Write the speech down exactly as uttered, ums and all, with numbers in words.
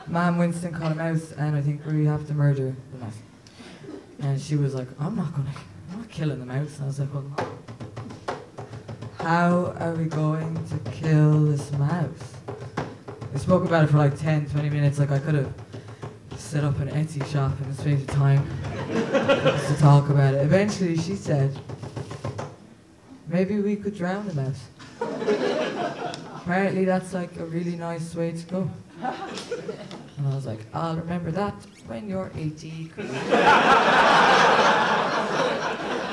Ma'am Winston caught a mouse, and I think we have to murder the mouse. And she was like, I'm not gonna, I'm not killing the mouse. And I was like, well, how are we going to kill this mouse? We spoke about it for like ten, twenty minutes. Like I could have set up an Etsy shop in the space of time just to talk about it. Eventually she said, maybe we could drown the mouse. Apparently that's like a really nice way to go. And I was like, I'll remember that when you're eighty.